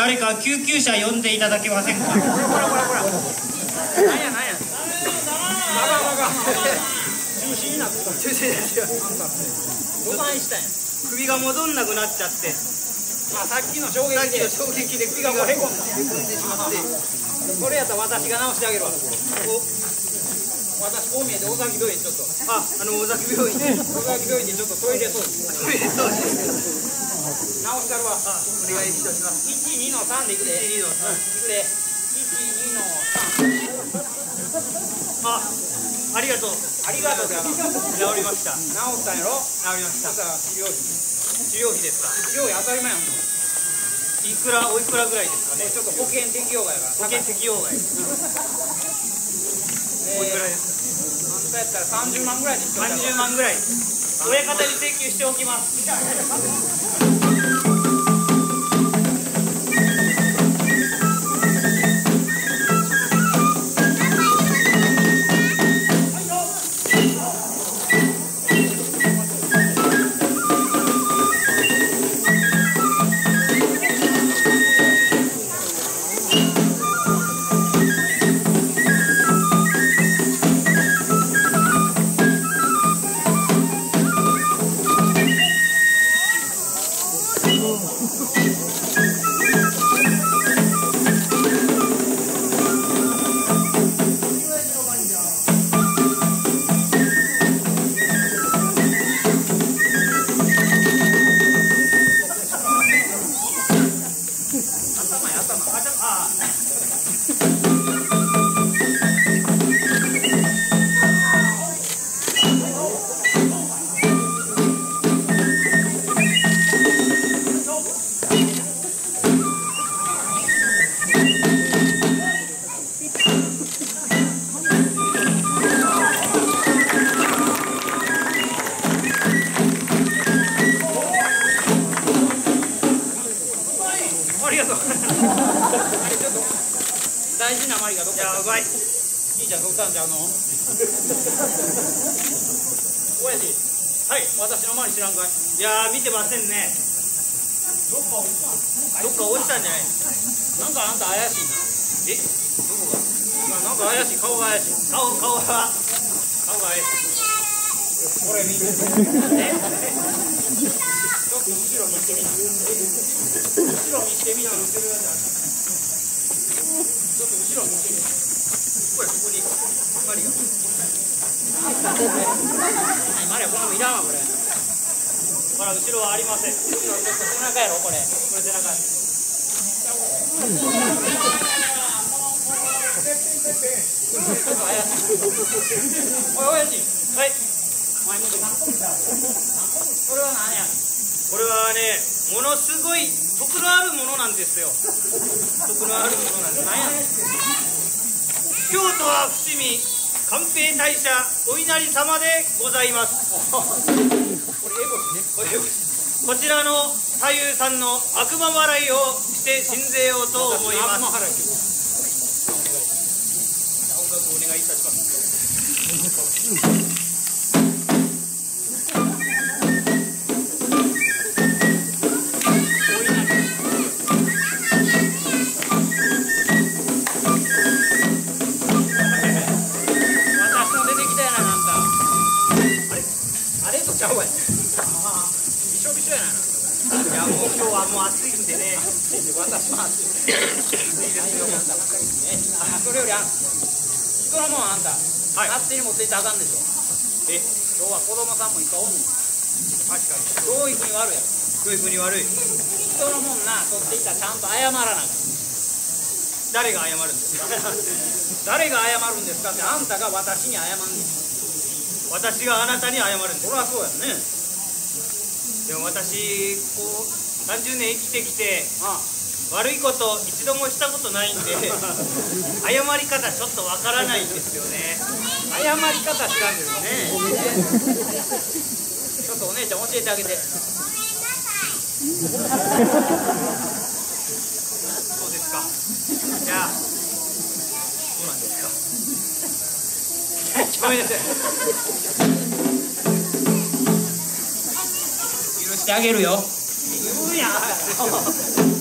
誰か救急車呼んでいただけませんか。 ほらほらほらほら。なんやなんや。中止になった。中止ですよ。どないしたんや。 首が戻んなくなっちゃって。 さっきの衝撃で首がこうへこんでしまって。これやったら私が直してあげるわ。私こう見えて尾崎病院ちょっと。 尾崎病院で。 尾崎病院でちょっとトイレ掃除。 トイレ掃除。 直したるわ。お願いいたします。 1、2の3でいくで。1、2の3。いくで。1、2の3。 ありがとう。 ありがとう。治りました。 治ったんやろ。 治りました。 治療費。 治療費ですか。 治療費当たり前やもん。 おいくらぐらいですかね。 ちょっと保険適用外やから。 保険適用外。おいくらですか。 あんたやったら30万ぐらいで。 30万ぐらい。親方に請求しておきます。 大事なマリがどこか。 やばい。 兄ちゃんどったんちゃうの。親父。はい。私のマリ知らんかい。 いや見てませんね。どっか落ちたんじゃない。 なんかあんた怪しいな。どこが。なんか怪しい。顔が怪しい。 顔が怪しい。 これ見て。ちょっと後ろ見してみな。後ろ見してみな。ちょっと後ろ見てみ。 これここにマリが。 マリはこのいらんわこれ。 ほら後ろはありません。 後ろちょっと背中やろこれ。これ背中。おい親父。 はい。 前向いて。これは何や。 これはねものすごい徳のあるものなんですよ。徳のあるものなんです。 何や。 京都は伏見寛平大社お稲荷様でございます。 これエボこちらの太夫さんの悪魔払いをして信ぜようと思います。音楽お願いいたします。もう暑いんでね。 私も暑い。それより人のもんあんた、勝手に持っていったらあかんでしょ。今日は子供さんもいっぱいおるの。 確かに。 教育に悪いやろ。 教育に悪い。 人のもんな、取っていったらちゃんと謝らなあかん。 誰が謝るんですか。 誰が謝るんですかって、あんたが私に謝んねん。 私があなたに謝るんです。 そりゃそうやね。 でも私こう30年生きてきて悪いこと一度もしたことないんで謝り方ちょっとわからないんですよね。 謝り方知らんけどね。ちょっとお姉ちゃん教えてあげて。 そうですか。じゃあそうなんですか。ごめんなさい。 許してあげるよ。 言うやん。